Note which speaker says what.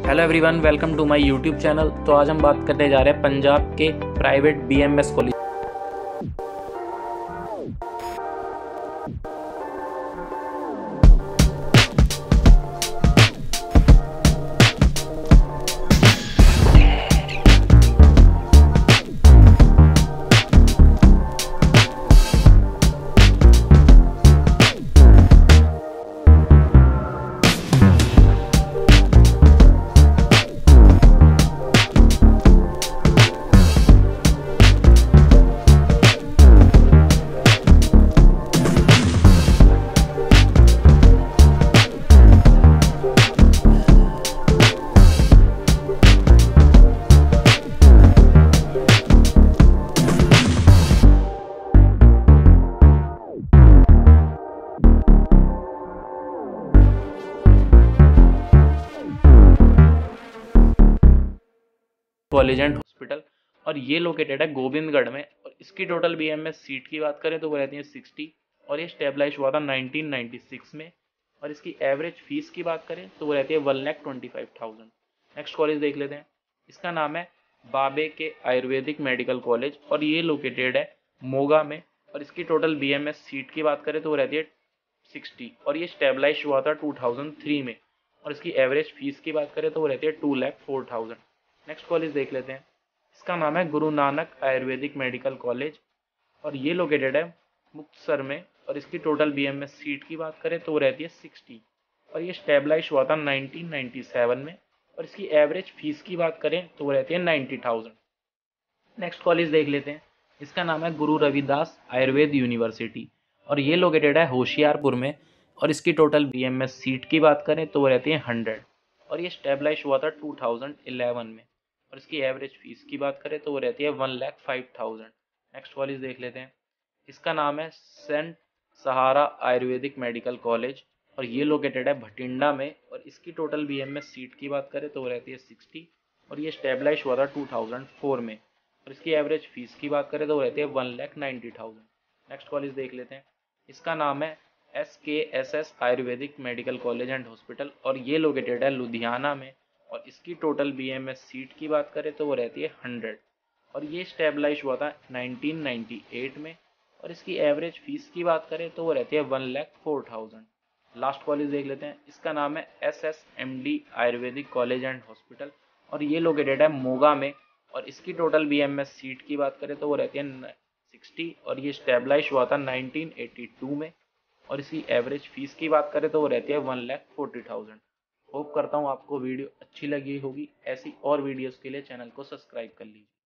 Speaker 1: Hello everyone, welcome to my YouTube channel. तो आज हम बात करने जा रहे हैं पंजाब के private BMS college. College and hospital, और ये लोकेटेड है गोविंदगढ़ में। और इसकी टोटल बीएमएस सीट की बात करें तो वो रहती है 60, और ये स्टेबलाइज हुआ था 1996 में। और इसकी एवरेज फीस की बात करें तो वो रहती है 1,25,000। नेक्स्ट कॉलेज देख लेते हैं। इसका नाम है बाबे के आयुर्वेदिक मेडिकल कॉलेज, और ये लोकेटेड है मोगा में। और इसकी टोटल बीएमएस सीट की बात करें तो वो रहती है 60, और ये स्टेबलाइज हुआ था 2003 में। और इसकी एवरेज फीस की बात करें तो वो रहती है 2,04,000। नेक्स्ट कॉलेज देख लेते हैं। इसका नाम है गुरु नानक आयुर्वेदिक मेडिकल कॉलेज, और ये लोकेटेड है मुक्तसर में। और इसकी टोटल बीएमएस सीट की बात करें तो वो रहती है 60, और ये स्टेबलाइज हुआ था 1997 में। और इसकी एवरेज फीस की बात करें तो वो रहती है 90,000। नेक्स्ट कॉलेज देख लेते हैं। इसका नाम है गुरु रविदास आयुर्वेद यूनिवर्सिटी, और ये लोकेटेड है होशियारपुर में। और इसकी टोटल बीएमएस सीट की बात करें तो वो रहती है 100, और ये स्टेबलाइज हुआ था 2011 में। और इसकी एवरेज फीस की बात करें तो वो रहती है 1,05,000। नेक्स्ट कॉलेज देख लेते हैं। इसका नाम है सेंट सहारा आयुर्वेदिक मेडिकल कॉलेज, और ये लोकेटेड है भटिंडा में। और इसकी टोटल बीएमएस सीट की बात करें तो वो रहती है 60, और ये स्टेबलाइज हुआ था 2004 में। और इसकी एवरेज फीस की बात करें तो वो रहती है 1,90,000। नेक्स्ट कॉलेज देख लेते हैं। इसका नाम है SKSS Ayurvedic medical college and hospital, और ये लोकेटेड है लुधियाना में। और इसकी टोटल बीएमएस सीट की बात करें तो वो रहती है 100, और ये स्टेबलाइज हुआ था 1998 में। और इसकी एवरेज फीस की बात करें तो वो रहती है 1,04,000। लास्ट कॉलेज देख लेते हैं। इसका नाम है SSMD Ayurvedic college and hospital, और ये लोकेटेड है मोगा में। और इसकी टोटल बीएमएस सीट की बात करें तो वो रहती है 60, और ये स्टेबलाइज हुआ था 1982 में। और इसकी एवरेज फीस की बात करें तो वो रहती है 1,40,000। होप करता हूँ आपको वीडियो अच्छी लगी होगी। ऐसी और वीडियोस के लिए चैनल को सब्सक्राइब कर लीजिए।